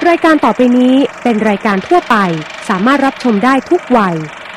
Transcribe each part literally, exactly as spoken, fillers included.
รายการต่อไปนี้เป็นรายการทั่วไปสามารถรับชมได้ทุกวัย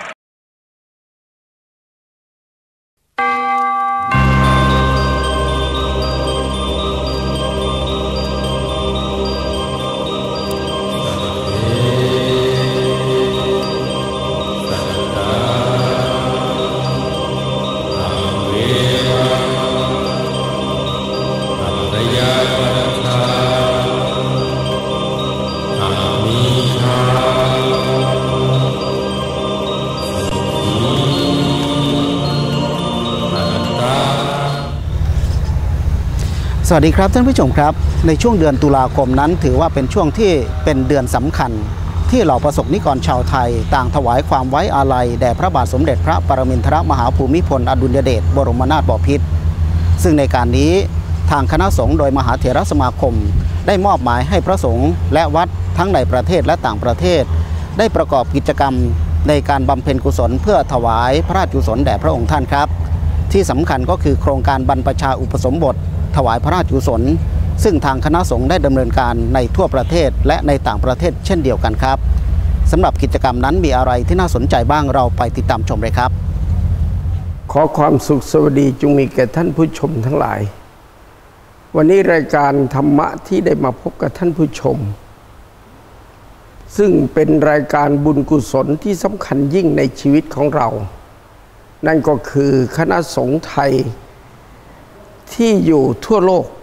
สวัสดีครับท่านผู้ชมครับในช่วงเดือนตุลาคมนั้นถือว่าเป็นช่วงที่เป็นเดือนสำคัญที่เหล่าประสบนิกรชาวไทยต่างถวายความไว้อาลัยแด่พระบาทสมเด็จพระปรมินทรมหาภูมิพลอดุลยเดชบรมนาถบพิตรซึ่งในการนี้ทางคณะสงฆ์โดยมหาเถรสมาคมได้มอบหมายให้พระสงฆ์และวัดทั้งในประเทศและต่างประเทศได้ประกอบกิจกรรมในการบำเพ็ญกุศลเพื่อถวายพระราชกุศลแด่พระองค์ท่านครับที่สำคัญก็คือโครงการบรรพชาอุปสมบทถวายพระราชกุศลซึ่งทางคณะสงฆ์ได้ดำเนินการในทั่วประเทศและในต่างประเทศเช่นเดียวกันครับสำหรับกิจกรรมนั้นมีอะไรที่น่าสนใจบ้างเราไปติดตามชมเลยครับขอความสุขสวัสดีจงมีแก่ท่านผู้ชมทั้งหลายวันนี้รายการธรรมะที่ได้มาพบกับท่านผู้ชมซึ่งเป็นรายการบุญกุศลที่สำคัญยิ่งในชีวิตของเรานั่นก็คือคณะสงฆ์ไทยที่อยู่ทั่วโลก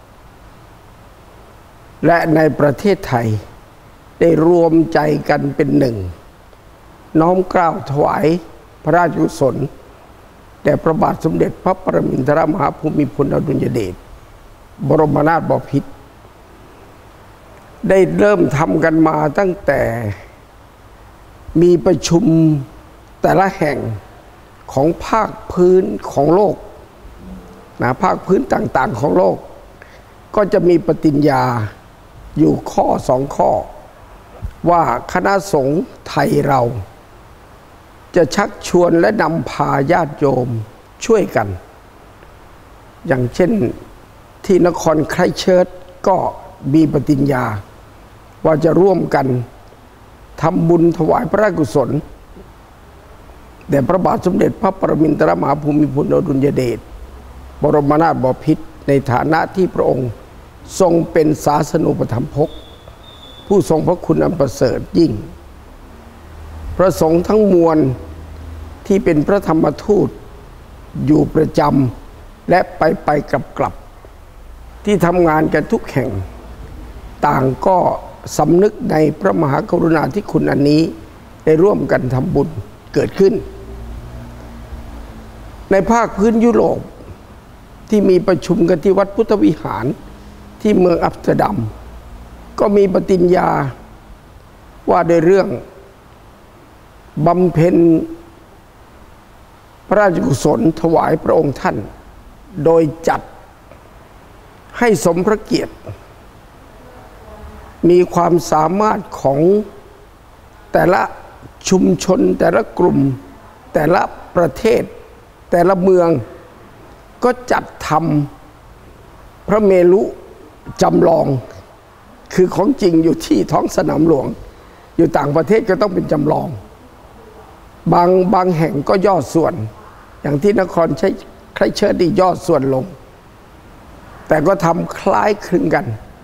และในประเทศไทยได้รวมใจกันเป็นหนึ่งน้อมเกล้าถวายพระราชกุศลแด่พระบาทสมเด็จพระปรมินทรมหาภูมิพลอดุลยเดชบรมนาถบพิตรได้เริ่มทำกันมาตั้งแต่มีประชุมแต่ละแห่งของภาคพื้นของโลกนะภาคพื้นต่างๆของโลกก็จะมีปฏิญญาอยู่ข้อสองข้อว่าคณะสงฆ์ไทยเราจะชักชวนและนำพาญาติโยมช่วยกันอย่างเช่นที่นครไครสต์เชิร์ชก็มีปฏิญญาว่าจะร่วมกันทำบุญถวายพระราชกุศลแด่พระบาทสมเด็จพระปรมินทรมหาภูมิพลอดุลยเดชบรมนาถบพิตรในฐานะที่พระองค์ทรงเป็นศาสนูปถัมภกผู้ทรงพระคุณอันประเสริฐยิ่งพระสงฆ์ทั้งมวลที่เป็นพระธรรมทูตอยู่ประจำและไปไปกลับกลับที่ทำงานกันทุกแห่งต่างก็สำนึกในพระมหากรุณาธิคุณอันนี้ได้ร่วมกันทำบุญเกิดขึ้นในภาคพื้นยุโรปที่มีประชุมกันที่วัดพุทธวิหารที่เมืองอัมสเตอร์ดัมก็มีปฏิญญาว่าในเรื่องบำเพ็ญพระราชกุศลถวายพระองค์ท่านโดยจัดให้สมพระเกียรติมีความสามารถของแต่ละชุมชนแต่ละกลุ่มแต่ละประเทศแต่ละเมืองก็จัดทำพระเมรุจำลองคือของจริงอยู่ที่ท้องสนามหลวงอยู่ต่างประเทศก็ต้องเป็นจำลองบางบางแห่งก็ย่อส่วนอย่างที่นครไครสต์เชิร์ชนี่ย่อส่วนลงแต่ก็ทำคล้ายคลึงกัน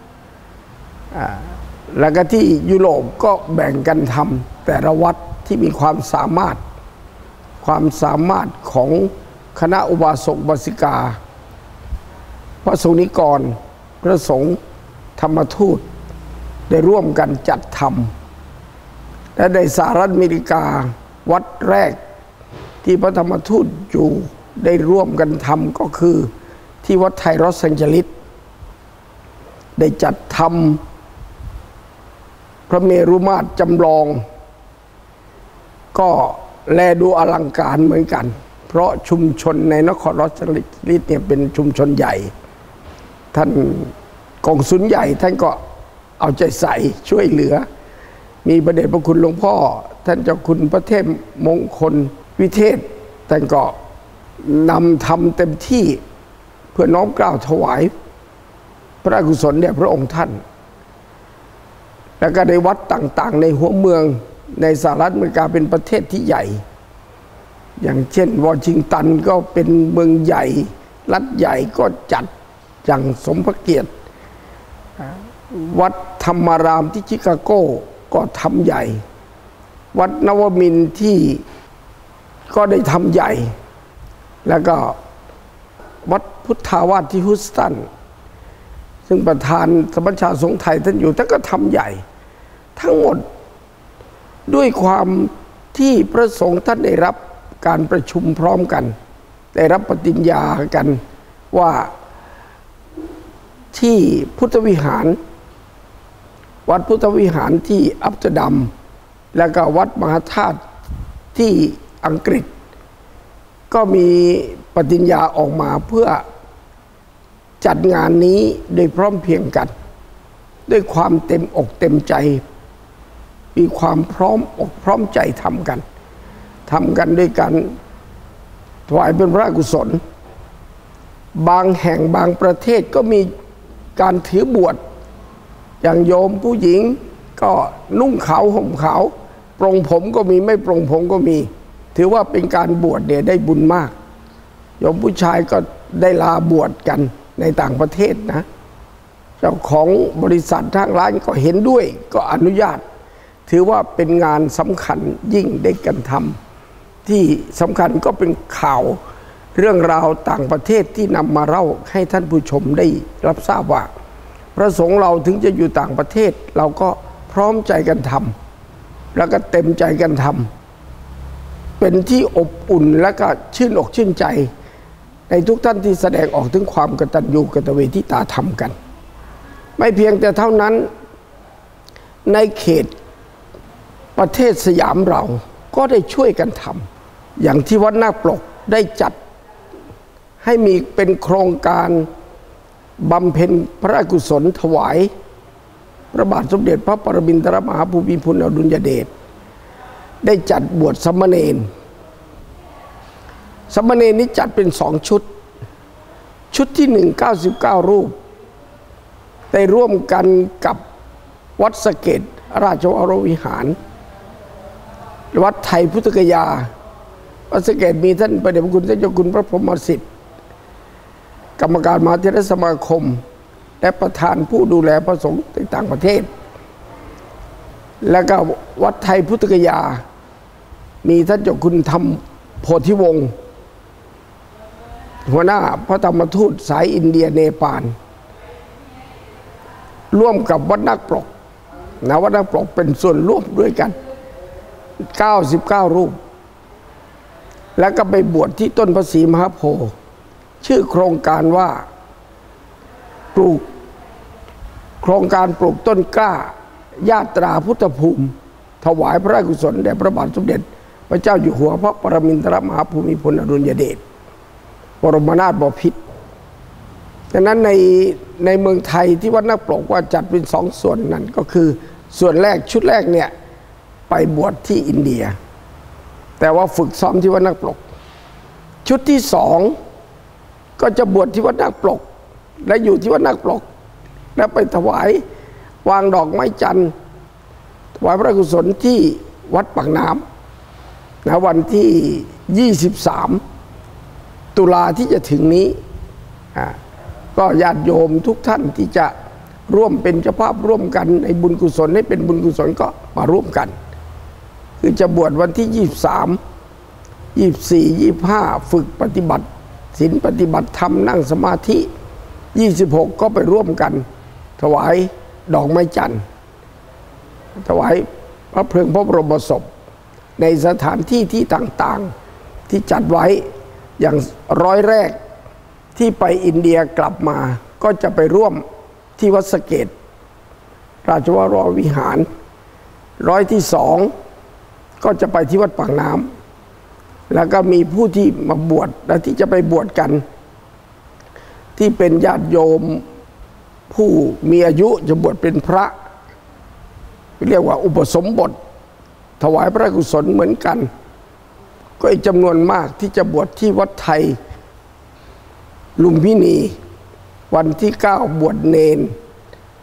แล้วก็ที่ยุโรปก็แบ่งกันทำแต่ละวัดที่มีความสามารถความสามารถของคณะอุบาสกอุบาสิกาพระสงฆ์นิกรพระสงฆ์ธรรมทูตได้ร่วมกันจัดทำและในสหรัฐอเมริกาวัดแรกที่พระธรรมทูตอยู่ได้ร่วมกันทำก็คือที่วัดไทยลอสแองเจลิสได้จัดทำพระเมรุมาตรจำลองก็แลดูอลังการเหมือนกันเพราะชุมชนในนครลอสแองเจลิสเนี่ยเป็นชุมชนใหญ่ท่านกองสุลใหญ่ท่านก็เอาใจใส่ช่วยเหลือมีพระเดชพระคุณหลวงพ่อท่านเจ้าคุณพระเทพมงคลวิเทศท่านก็นำทำเต็มที่เพื่อน้อมเกล้าถวายพระราชกุศลแด่พระองค์ท่านแล้วก็ในวัดต่างๆในหัวเมืองในสหรัฐอเมริกาเป็นประเทศที่ใหญ่อย่างเช่นวอชิงตันก็เป็นเมืองใหญ่รัฐใหญ่ก็จัดอย่างสมพระเกียรติวัดธรรมารามที่ชิคาโกก็ทำใหญ่วัดนวมินทร์ที่ก็ได้ทำใหญ่แล้วก็วัดพุทธาวาสที่ฮุสตันซึ่งประธานสมัชชาสงฆ์ไทยท่านอยู่ท่านก็ทำใหญ่ทั้งหมดด้วยความที่พระสงฆ์ท่านได้รับการประชุมพร้อมกันได้รับปฏิญญากันว่าที่พุทธวิหารวัดพุทธวิหารที่อัมสเตอร์ดัมแล้วก็วัดมหาธาตุที่อังกฤษก็มีปฏิญญาออกมาเพื่อจัดงานนี้โดยพร้อมเพรียงกันด้วยความเต็มอกเต็มใจมีความพร้อมอกพร้อมใจทำกันทำกันด้วยกันถวายเป็นพระกุศลบางแห่งบางประเทศก็มีการถือบวชอย่างโยมผู้หญิงก็นุ่งขาวห่มขาวปรงผมก็มีไม่ปรงผมก็มีถือว่าเป็นการบวชเนี่ยได้บุญมากโยมผู้ชายก็ได้ลาบวชกันในต่างประเทศนะเจ้าของบริษัททางร้านก็เห็นด้วยก็อนุญาตถือว่าเป็นงานสำคัญยิ่งได้กันทำที่สำคัญก็เป็นข่าวเรื่องราวต่างประเทศที่นำมาเล่าให้ท่านผู้ชมได้รับทราบว่าพระสงฆ์เราถึงจะอยู่ต่างประเทศเราก็พร้อมใจกันทำแล้วก็เต็มใจกันทำเป็นที่อบอุ่นและก็ชื่นอกชื่นใจในทุกท่านที่แสดงออกถึงความกตัญญูกตเวทิตาธรรมกันไม่เพียงแต่เท่านั้นในเขตประเทศสยามเราก็ได้ช่วยกันทำอย่างที่วัดนาคปลกได้จัดให้มีเป็นโครงการบำเพ็ญพระกุศลถวายพระบาทสมเด็จพระปรมินทรมหาภูมิพลอดุลยเดชได้จัดบวชสามเณรสามเณรนี้จัดเป็นสองชุดชุดที่หนึ่งเก้าสิบเก้ารูปได้ร่วมกันกับวัดสะเกษราชวรวิหารวัดไทยพุทธกยาวัดสะเกษมีท่านพระเดชพระคุณท่านเจ้าคุณพระพรหมสิทธิ์กรรมการมหาเถรสมาคมและประธานผู้ดูแลพระสงฆ์ในต่างประเทศแล้วก็วัดไทยพุทธกยามีท่านเจ้าคุณธรรมโพธิวงศ์หัวหน้าพระธรรมทูตสายอินเดียเนปาลร่วมกับวัดนาคปลกนะวัดนาคปลกเป็นส่วนร่วมด้วยกันเก้าสิบเก้ารูปแล้วก็ไปบวชที่ต้นพระศรีมหาโพธิ์ชื่อโครงการว่าปลูกโครงการปลูกต้นกล้าญาตราพุทธภูมิถวายพระกุศลแด่พระบาทสมเด็จพระเจ้าอยู่หัวพระปรมินทรมหาภูมิพลอดุลยเดชบรมนาถบพิตรดังนั้นในในเมืองไทยที่วัดนาคปลกว่าจัดเป็นสองส่วนนั้นก็คือส่วนแรกชุดแรกเนี่ยไปบวชที่อินเดียแต่ว่าฝึกซ้อมที่วัดนาคปลกชุดที่สองก็จะบวชที่วัดนาคปลกและอยู่ที่วัดนาคปลกและไปถวายวางดอกไม้จันทร์ถวายพระกุศลที่วัดปากน้ำนะวันที่ยี่สิบสามตุลาที่จะถึงนี้ก็ญาติโยมทุกท่านที่จะร่วมเป็นเจ้าภาพร่วมกันในบุญกุศลให้เป็นบุญกุศลก็มาร่วมกันคือจะบวชวันที่ยี่สิบสาม ยี่สิบสี่ ยี่สิบห้าฝึกปฏิบัติศีลปฏิบัติธรรมนั่งสมาธิยี่สิบหกก็ไปร่วมกันถวายดอกไม้จันทร์ถวายพระเพลิงพระบรมศพในสถานที่ที่ต่างๆที่จัดไว้อย่างร้อยแรกที่ไปอินเดียกลับมาก็จะไปร่วมที่วัดสะเกษราชวรวิหารร้อยที่สองก็จะไปที่วัดปากน้ำแล้วก็มีผู้ที่มาบวชและที่จะไปบวชกันที่เป็นญาติโยมผู้มีอายุจะบวชเป็นพระเรียกว่าอุปสมบทถวายพระกุศลเหมือนกันก็อีกจำนวนมากที่จะบวชที่วัดไทยลุมพินีวันที่เก้าบวชเนน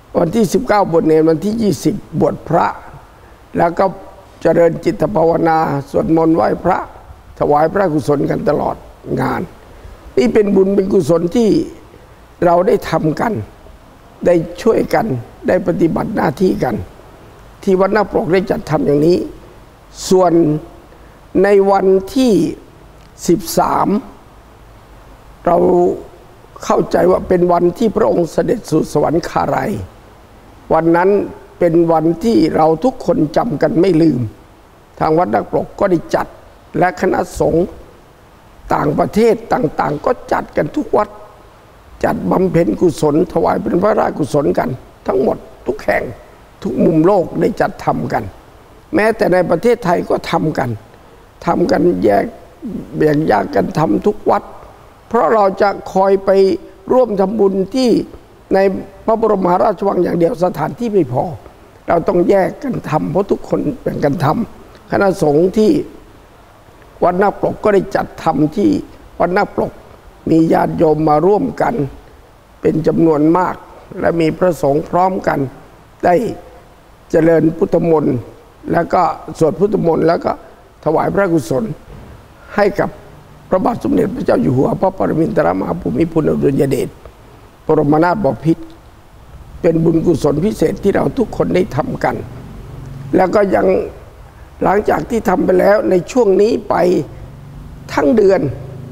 วันที่สิบเก้าบวชเนรวันที่ยี่สิบบวชพระแล้วก็เจริญจิตภาวนาสวดมนต์ไหว้พระถวายพระกุศลกันตลอดงานนี่เป็นบุญเป็นกุศลที่เราได้ทำกันได้ช่วยกันได้ปฏิบัติหน้าที่กันที่วัดนาคปรกได้จัดทำอย่างนี้ส่วนในวันที่สิบสามเราเข้าใจว่าเป็นวันที่พระองค์เสด็จสู่สวรรคาลัยวันนั้นเป็นวันที่เราทุกคนจำกันไม่ลืมทางวัดนาคปรกก็ได้จัดและคณะสงฆ์ต่างประเทศต่างๆก็จัดกันทุกวัดจัดบำเพ็ญกุศลถวายเป็นพระราชกุศลกันทั้งหมดทุกแห่งทุกมุมโลกได้จัดทำกันแม้แต่ในประเทศไทยก็ทำกันทำกันแยกแบ่งแยกกันทำทุกวัดเพราะเราจะคอยไปร่วมทำบุญที่ในพระบรมมหาราชวังอย่างเดียวสถานที่ไม่พอเราต้องแยกกันทำเพราะทุกคนแบ่งกันทำคณะสงฆ์ที่วัดนาคปรกก็ได้จัดทำที่วัดนาคปรกมีญาติโยมมาร่วมกันเป็นจำนวนมากและมีพระสงฆ์พร้อมกันได้เจริญพุทธมนต์แล้วก็สวดพุทธมนต์แล้วก็ถวายพระกุศลให้กับพระบาทสมเด็จพระเจ้าอยู่หัวพระปรมินทรมหาภูมิพลอดุลยเดชบรมนาถบพิตรเป็นบุญกุศลพิเศษที่เราทุกคนได้ทำกันแล้วก็ยังหลังจากที่ทำไปแล้วในช่วงนี้ไปทั้งเดือน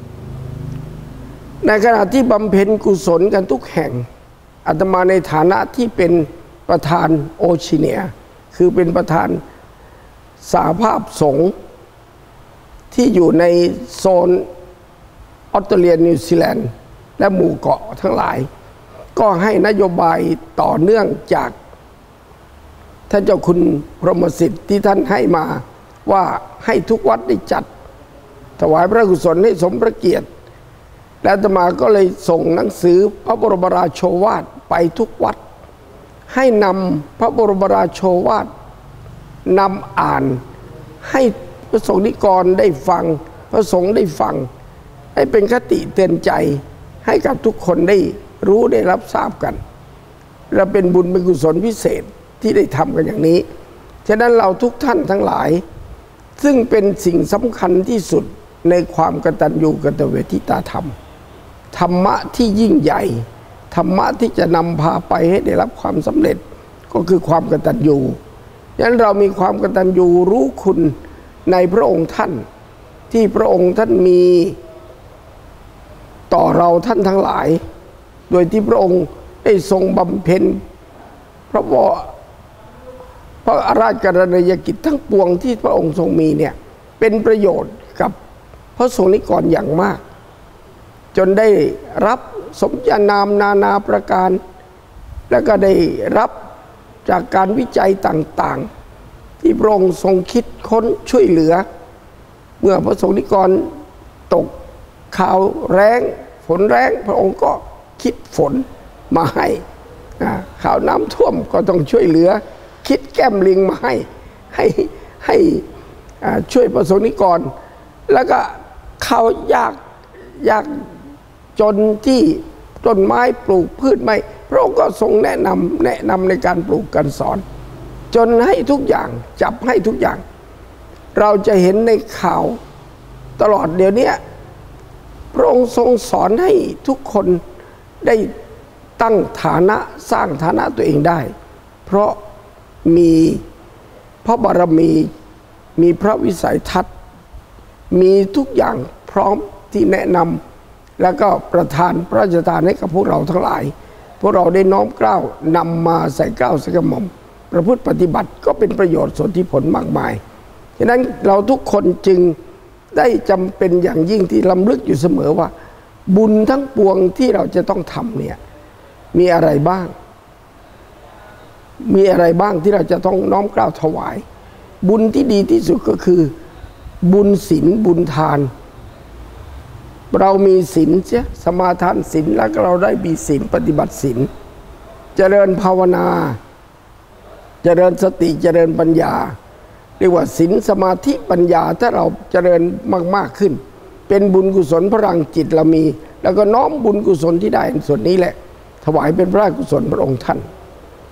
ในขณะที่บำเพ็ญกุศลกันทุกแห่งอาตมาในฐานะที่เป็นประธานโอชิเนียคือเป็นประธานสหภาพสงฆ์ที่อยู่ในโซนออสเตรเลียนิวซีแลนด์และหมู่เกาะทั้งหลายก็ให้นโยบายต่อเนื่องจากท่านเจ้าคุณพรหมสิทธิ์ที่ท่านให้มาว่าให้ทุกวัดได้จัดถวายพระกุศลให้สมพระเกียรติและอาตมาก็เลยส่งหนังสือพระบรมราโชวาทไปทุกวัดให้นำพระบรมราโชวาทนำอ่านให้พระสงฆ์นิกรได้ฟังพระสงฆ์ได้ฟังให้เป็นคติเตือนใจให้กับทุกคนได้รู้ได้รับทราบกันและเป็นบุญเป็นกุศลพิเศษที่ได้ทำกันอย่างนี้ฉะนั้นเราทุกท่านทั้งหลายซึ่งเป็นสิ่งสำคัญที่สุดในความกตัญญูกตเวทิตาธรรมธรรมะที่ยิ่งใหญ่ธรรมะที่จะนำพาไปให้ได้รับความสำเร็จก็คือความกตัญญูฉะนั้นเรามีความกตัญญูรู้คุณในพระองค์ท่านที่พระองค์ท่านมีต่อเราท่านทั้งหลายโดยที่พระองค์ได้ทรงบำเพ็ญพระวรพระราชกรณียกิจทั้งปวงที่พระองค์ทรงมีเนี่ยเป็นประโยชน์กับพระสงฆ์นิกรอย่างมากจนได้รับสมญานามนานาประการแล้วก็ได้รับจากการวิจัยต่างๆที่พระองค์ทรงคิดค้นช่วยเหลือเมื่อพระสงฆ์นิกรตกข่าวแรงฝนแรงพระองค์ก็คิดฝนมาให้ข่าวน้ำท่วมก็ต้องช่วยเหลือคิดแก้มลิงมาให้ให้ให้ช่วยพระสงฆ์นิกรแล้วก็ข่าวยากยากจนที่ต้นไม้ปลูกพืชไม้พระองค์ก็ทรงแนะนำแนะนำในการปลูกการสอนจนให้ทุกอย่างจับให้ทุกอย่างเราจะเห็นในข่าวตลอดเดี๋ยวนี้พระองค์ทรงสอนให้ทุกคนได้ตั้งฐานะสร้างฐานะตัวเองได้เพราะมีพระบารมีมีพระวิสัยทัศน์มีทุกอย่างพร้อมที่แนะนำแล้วก็ประทานพระราชทานให้กับพวกเราทั้งหลายพวกเราได้น้อมเกล้านำมาใส่เกล้าใส่กระหม่อมประพฤติปฏิบัติก็เป็นประโยชน์ส่วนที่ผลมากมายฉะนั้นเราทุกคนจึงได้จำเป็นอย่างยิ่งที่ลำลึกอยู่เสมอว่าบุญทั้งปวงที่เราจะต้องทำเนี่ยมีอะไรบ้างมีอะไรบ้างที่เราจะต้องน้อมเกล้าถวายบุญที่ดีที่สุดก็คือบุญศีลบุญทานเรามีศีลเสียสมาทานศีลแล้วก็เราได้มีศีลปฏิบัติศีลเจริญภาวนาเจริญสติเจริญปัญญาเรียกว่าศีลสมาธิปัญญาถ้าเราเจริญมากๆขึ้นเป็นบุญกุศลพลังจิตเรามีแล้วก็น้อมบุญกุศลที่ได้ส่วนนี้แหละถวายเป็นพระกุศลพระองค์ท่าน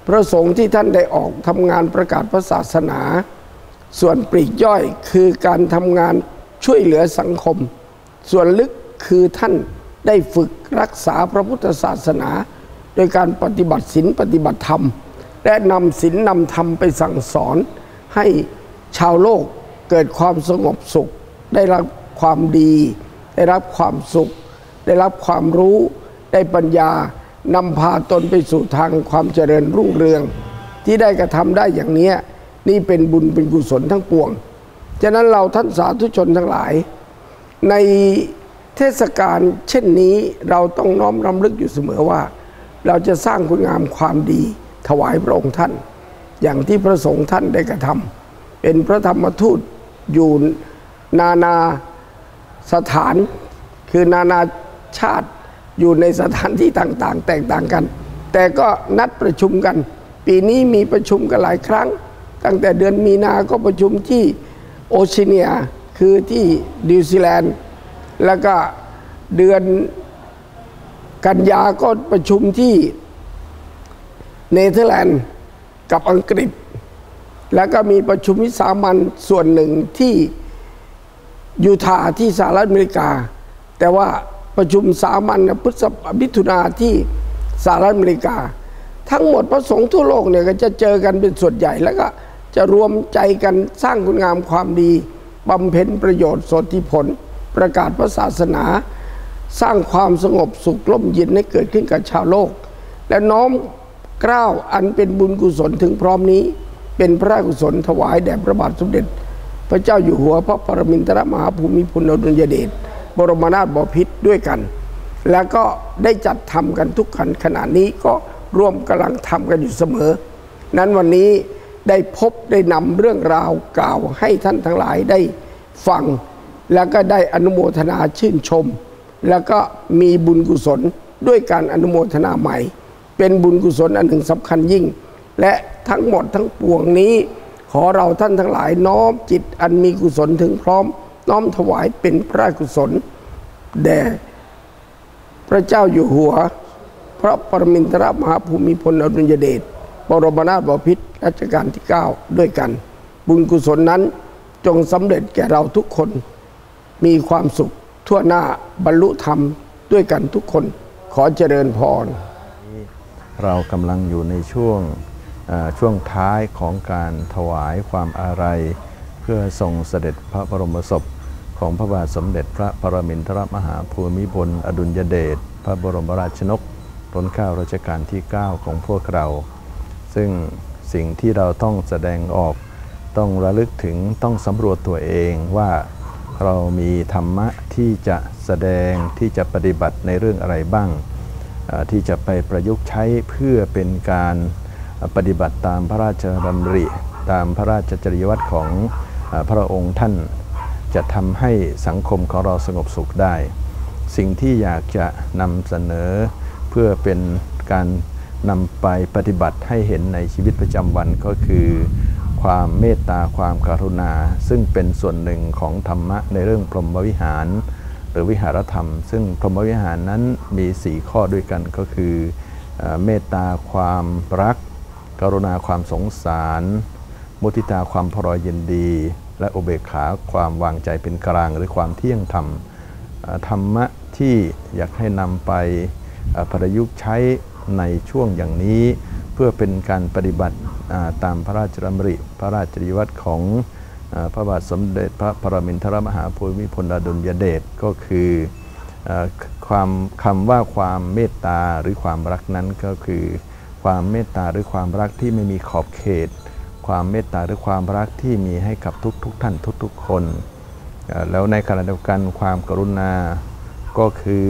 พระสงฆ์ที่ท่านได้ออกทำงานประกาศพระศาสนาส่วนปลีกย่อยคือการทำงานช่วยเหลือสังคมส่วนลึกคือท่านได้ฝึกรักษาพระพุทธศาสนาโดยการปฏิบัติศีลปฏิบัติธรรมและนำศีลนำธรรมไปสั่งสอนให้ชาวโลกเกิดความสงบสุขได้รับความดีได้รับความสุขได้รับความรู้ได้ปัญญานำพาตนไปสู่ทางความเจริญรุ่งเรืองที่ได้กระทำได้อย่างนี้นี่เป็นบุญเป็นกุศลทั้งปวงฉะนั้นเราท่านสาธุชนทั้งหลายในเทศกาลเช่นนี้เราต้องน้อมรำลึกอยู่เสมอว่าเราจะสร้างคุณงามความดีถวายพระองค์ท่านอย่างที่พระสงฆ์ท่านได้กระทำเป็นพระธรรมทูตอยู่นานาสถานคือนานาชาติอยู่ในสถานที่ต่างๆแตกต่างกันแต่ก็นัดประชุมกันปีนี้มีประชุมกันหลายครั้งตั้งแต่เดือนมีนาก็ประชุมที่โอเชียเนียคือที่นิวซีแลนด์แล้วก็เดือนกันยาก็ประชุมที่เนเธอร์แลนด์กับอังกฤษแล้วก็มีประชุมวิสามัญส่วนหนึ่งที่ยูทาห์ที่สหรัฐอเมริกาแต่ว่าประชุมสามัญพฤษภามิถุนาที่สหรัฐอเมริกาทั้งหมดพระสงฆ์ทั่วโลกเนี่ยก็จะเจอกันเป็นส่วนใหญ่แล้วก็จะรวมใจกันสร้างคุณงามความดีบำเพ็ญประโยชน์โสติผลประกาศพระศาสนาสร้างความสงบสุขร่มเย็นให้เกิดขึ้นกับชาวโลกและน้อมเกล้าอันเป็นบุญกุศลถึงพร้อมนี้เป็นพระกุศลถวายแด่พระบาทสมเด็จพระเจ้าอยู่หัวพระปรมินทรมหาภูมิพลอดุลยเดชบรมนาถบพิตรด้วยกันแล้วก็ได้จัดทำกันทุกขันขณะนี้ก็ร่วมกำลังทำกันอยู่เสมอนั้นวันนี้ได้พบได้นำเรื่องราวกล่าวให้ท่านทั้งหลายได้ฟังแล้วก็ได้อนุโมทนาชื่นชมแล้วก็มีบุญกุศลด้วยการอนุโมทนาใหม่เป็นบุญกุศลอันหนึ่งสำคัญยิ่งและทั้งหมดทั้งปวงนี้ขอเราท่านทั้งหลายน้อมจิตอันมีกุศลถึงพร้อมน้อมถวายเป็นพระกุศลแด่พระเจ้าอยู่หัวพระปรมินทรมหาภูมิพลอดุลยเดชบรมนาถบพิตรรัชกาลที่เก้าด้วยกันบุญกุศลนั้นจงสำเร็จแก่เราทุกคนมีความสุขทั่วหน้าบรรลุธรรมด้วยกันทุกคนขอเจริญพรเรากำลังอยู่ในช่วงช่วงท้ายของการถวายความอาลัยเพื่อทรงเสด็จพระบรมศพของพระบาทสมเด็จพระปรมินทรมหาภูมิพลอดุลยเดชพระบรมราชชนกรัชกาลรัชกาลที่เก้าของพวกเราซึ่งสิ่งที่เราต้องแสดงออกต้องระลึกถึงต้องสำรวจตัวเองว่าเรามีธรรมะที่จะแสดงที่จะปฏิบัติในเรื่องอะไรบ้างที่จะไปประยุกต์ใช้เพื่อเป็นการปฏิบัติตามพระราชดำริตามพระราชจริยวัตรของพระองค์ท่านจะทำให้สังคมของเราสงบสุขได้สิ่งที่อยากจะนำเสนอเพื่อเป็นการนำไปปฏิบัติให้เห็นในชีวิตประจำวันก็คือความเมตตาความกรุณาซึ่งเป็นส่วนหนึ่งของธรรมะในเรื่องพรหมวิหารหรือวิหารธรรมซึ่งพรหมวิหารนั้นมีสี่ข้อด้วยกันก็คือเมตตาความรักกรุณาความสงสารมุทิตาความพอยินดีและอุเบกขาความวางใจเป็นกลางหรือความเที่ยงธรรมธรรมะที่อยากให้นำไปประยุกต์ใช้ในช่วงอย่างนี้เพื่อเป็นการปฏิบัติตามพระราชดำริพระราชจริยวัตรของพระบาทสมเด็จพระปรมินทรมหาภูมิพลอดุลยเดชก็คือความคำว่าความเมตตาหรือความรักนั้นก็คือความเมตตาหรือความรักที่ไม่มีขอบเขตความเมตตาหรือความรักที่มีให้กับทุกๆท่านทุกๆคนแล้วในขณะเดียวกันความกรุณาก็คือ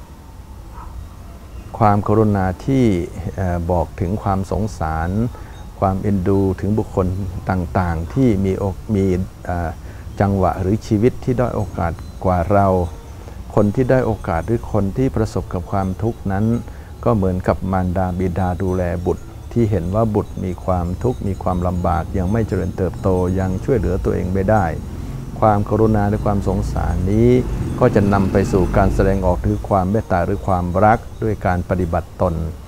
ความกรุณาที่บอกถึงความสงสารความเอ็นดูถึงบุคคลต่างๆที่มีมีจังหวะหรือชีวิตที่ได้โอกาสกว่าเราคนที่ได้โอกาสหรือคนที่ประสบกับความทุกข์นั้นก็เหมือนกับมารดาบิดาดูแลบุตรที่เห็นว่าบุตรมีความทุกข์มีความลำบากยังไม่เจริญเติบโตยังช่วยเหลือตัวเองไม่ได้ความกรุณาและความสงสารนี้ก็จะนำไปสู่การแสดงออกถึงความเมตตาหรือความรักด้วยการปฏิบัติตน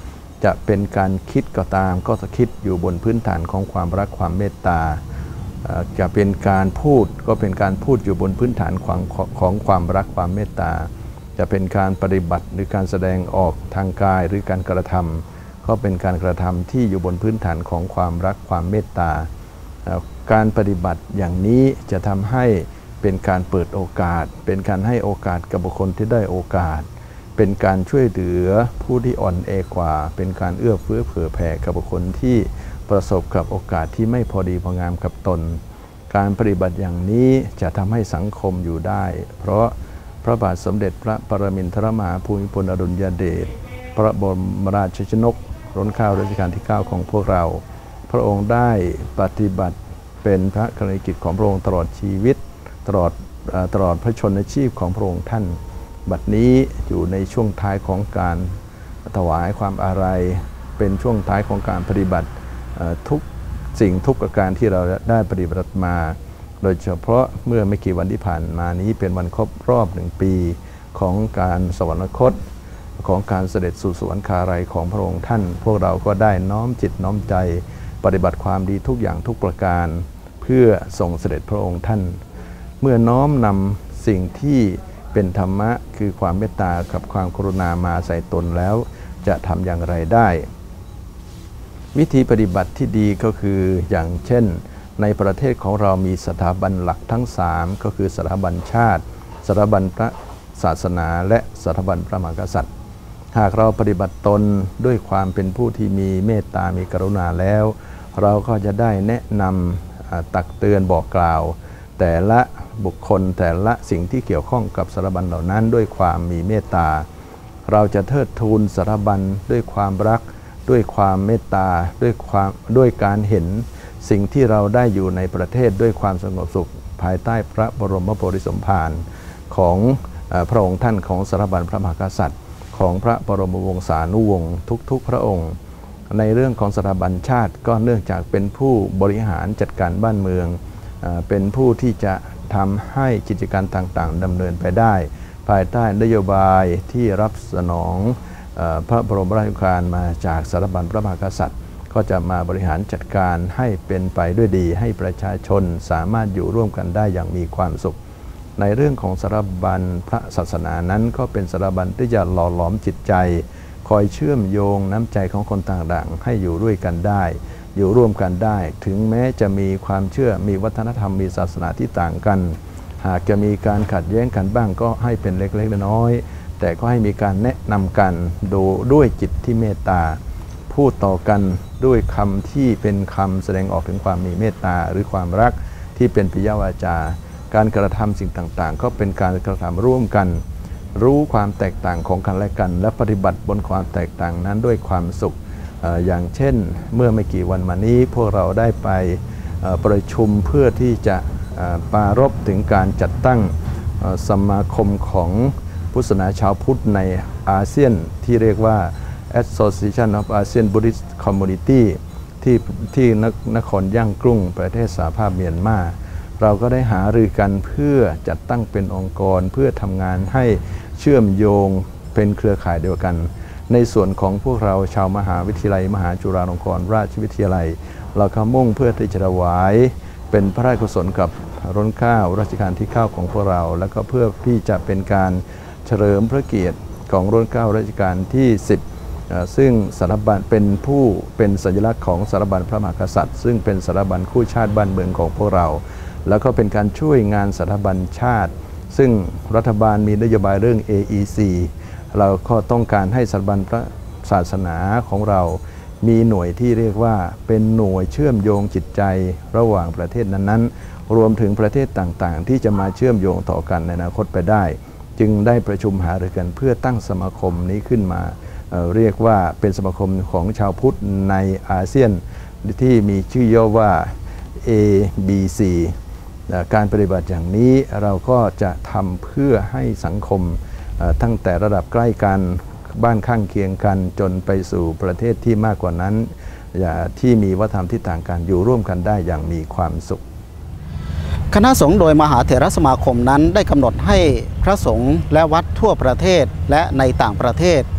จะเป็นการคิดก็ตามก็จะคิดอยู่บนพื้นฐานของความรักความเมตตาจะเป็นการพูดก็เป็นการพูดอยู่บนพื้นฐานของของความรักความเมตตาจะเป็นการปฏิบัติหรือการแสดงออกทางกายหรือการกระทำก็เป็นการกระทำที่อยู่บนพื้นฐานของความรักความเมตตาการปฏิบัติอย่างนี้จะทำให้เป็นการเปิดโอกาสเป็นการให้โอกาสกับบุคคลที่ได้โอกาสเป็นการช่วยเหลือผู้ที่อ่อนแอกว่าเป็นการเอื้อเฟื้อเผื่อแผ่กับบุคคลที่ประสบกับโอกาสที่ไม่พอดีพองามกับตนการปฏิบัติอย่างนี้จะทำให้สังคมอยู่ได้เพราะพระบาทสมเด็จพระปรมินทรมหาภูมิพลอดุลยเดชพระบรมราชชนกรัชกาลรัชกาลที่เก้าของพวกเราพระองค์ได้ปฏิบัติเป็นพระกรณียกิจของพระองค์ตลอดชีวิตตลอดตลอดพระชนชีพของพระองค์ท่านบัดนี้อยู่ในช่วงท้ายของการถวายความอาลัยเป็นช่วงท้ายของการปฏิบัติทุกสิ่งทุกประการที่เราได้ปฏิบัติมาโดยเฉพาะเมื่อไม่กี่วันที่ผ่านมานี้เป็นวันครบรอบหนึ่งปีของการสวรรคตของการเสด็จสู่สวรรคาลัยของพระองค์ท่านพวกเราก็ได้น้อมจิตน้อมใจปฏิบัติความดีทุกอย่างทุกประการเพื่อส่งเสด็จพระองค์ท่านเมื่อน้อมนำสิ่งที่เป็นธรรมะคือความเมตตากับความกรุณามาใส่ตนแล้วจะทำอย่างไรได้วิธีปฏิบัติที่ดีก็คืออย่างเช่นในประเทศของเรามีสถาบันหลักทั้งสามก็คือสถาบันชาติสถาบันพระศาสนาและสถาบันพระมหากษัตริย์หากเราปฏิบัติตนด้วยความเป็นผู้ที่มีเมตตามีกรุณาแล้วเราก็จะได้แนะนำตักเตือนบอกกล่าวแต่ละบุคคลแต่ละสิ่งที่เกี่ยวข้องกับสถาบันเหล่านั้นด้วยความมีเมตตาเราจะเทิดทูนสถาบันด้วยความรักด้วยความเมตตาด้วยความด้วยการเห็นสิ่งที่เราได้อยู่ในประเทศด้วยความสงบสุขภายใต้พระบรมโพธิสมภารของพระองค์ท่านของสถาบันพระมหากษัตริย์ของพระบรมวงศานุวงศ์ทุกๆพระองค์ในเรื่องของสถาบันชาติก็เนื่องจากเป็นผู้บริหารจัดการบ้านเมืองเป็นผู้ที่จะทำให้กิจการต่างๆดำเนินไปได้ภายใต้นโยบายที่รับสนองพระบรมราชโองการมาจากสถาบันพระมหากษัตริย์ก็จะมาบริหารจัดการให้เป็นไปด้วยดีให้ประชาชนสามารถอยู่ร่วมกันได้อย่างมีความสุขในเรื่องของสถาบันพระศาสนานั้นก็เป็นสถาบันที่จะหล่อหลอมจิตใจคอยเชื่อมโยงน้ำใจของคนต่างๆให้อยู่ด้วยกันได้อยู่ร่วมกันได้ถึงแม้จะมีความเชื่อมีวัฒนธรรมมีศาสนาที่ต่างกันหากจะมีการขัดแย้งกันบ้างก็ให้เป็นเล็กๆน้อยๆแต่ก็ให้มีการแนะนำกันดูด้วยจิตที่เมตตาพูดต่อกันด้วยคำที่เป็นคำแสดงออกถึงความมีเมตตาหรือความรักที่เป็นปิยวาจาการกระทำสิ่งต่างๆก็เป็นการกระทำร่วมกันรู้ความแตกต่างของกันและกันและปฏิบัติบนความแตกต่างนั้นด้วยความสุขอย่างเช่นเมื่อไม่กี่วันมานี้พวกเราได้ไปประชุมเพื่อที่จะปรารภถึงการจัดตั้งสมาคมของพุทธศาสนาชาวพุทธในอาเซียนที่เรียกว่า Association of ASEAN Buddhist Community ที่ที่นครย่างกุ้งประเทศสหภาพเมียนมาเราก็ได้หารือกันเพื่อจัดตั้งเป็นองค์กรเพื่อทำงานให้เชื่อมโยงเป็นเครือข่ายเดียวกันในส่วนของพวกเราชาวมหาวิทยาลัยมหาจุฬาลงกรณราชวิทยาลัยเราก็มุ่งเพื่อที่จะถวายเป็นพระราชกุศลกับรัชกาลรัชกาลที่เก้าของพวกเราแล้วก็เพื่อที่จะเป็นการเฉลิมพระเกียรติของรัชกาลรัชกาลที่สิบซึ่งสถาบันเป็นผู้เป็นสัญลักษณ์ของสถาบันพระมหากษัตริย์ซึ่งเป็นสถาบันคู่ชาติบ้านเมืองของพวกเราแล้วก็เป็นการช่วยงานสถาบันชาติซึ่งรัฐบาลมีนโยบายเรื่อง เอ อี ซี เราก็ต้องการให้สถาบันพระศาสนาของเรามีหน่วยที่เรียกว่าเป็นหน่วยเชื่อมโยงจิตใจระหว่างประเทศนั้นๆรวมถึงประเทศต่างๆที่จะมาเชื่อมโยงต่อกันในอนาคตไปได้จึงได้ประชุมหารือกันเพื่อตั้งสมาคมนี้ขึ้นมา เอ่อ เรียกว่าเป็นสมาคมของชาวพุทธในอาเซียนที่มีชื่อย่อว่า เอ บี ซี การปฏิบัติอย่างนี้เราก็จะทำเพื่อให้สังคมตั้งแต่ระดับใกล้กันบ้านข้างเคียงกันจนไปสู่ประเทศที่มากกว่านั้นที่มีวัฒนธรรมที่ต่างกันอยู่ร่วมกันได้อย่างมีความสุขคณะสงฆ์โดยมหาเถรสมาคมนั้นได้กำหนดให้พระสงฆ์และวัดทั่วประเทศและในต่างประเทศ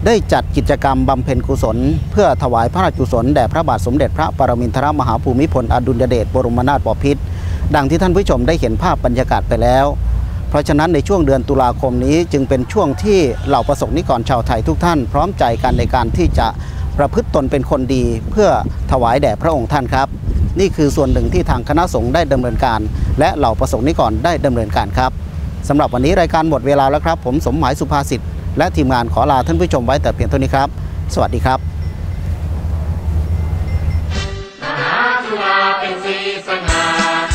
ได้จัดกิจกรรมบำเพ็ญกุศลเพื่อถวายพระราชกุศลแด่พระบาทสมเด็จพระปรมินทรมหาภูมิพลอดุลยเดชบรมนาถบพิตรดังที่ท่านผู้ชมได้เห็นภาพบรรยากาศไปแล้วเพราะฉะนั้นในช่วงเดือนตุลาคมนี้จึงเป็นช่วงที่เหล่าประสบนิกรชาวไทยทุกท่านพร้อมใจกันในการที่จะประพฤติตนเป็นคนดีเพื่อถวายแด่พระองค์ท่านครับนี่คือส่วนหนึ่งที่ทางคณะสงฆ์ได้ดำเนินการและเหล่าประสบนิกรได้ดำเนินการครับสำหรับวันนี้รายการหมดเวลาแล้วครับผมสมหมายสุภาษิตและทีมงานขอลาท่านผู้ชมไว้แต่เพียงเท่านี้ครับสวัสดีครับมหาจุฬาเป็นสีสง่า